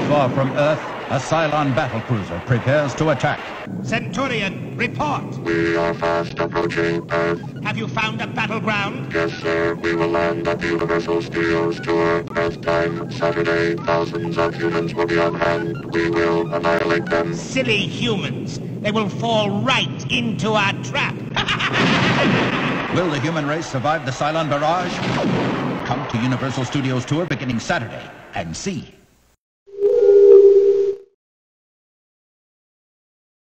far from Earth, a Cylon battlecruiser prepares to attack. Centurion, report. We are fast approaching Earth. Have you found a battleground? Yes, sir. We will land at the Universal Studios tour. Earth time, Saturday. Thousands of humans will be on hand. We will annihilate them. Silly humans. They will fall right into our trap. Will the human race survive the Cylon barrage? Come to Universal Studios tour beginning Saturday and see.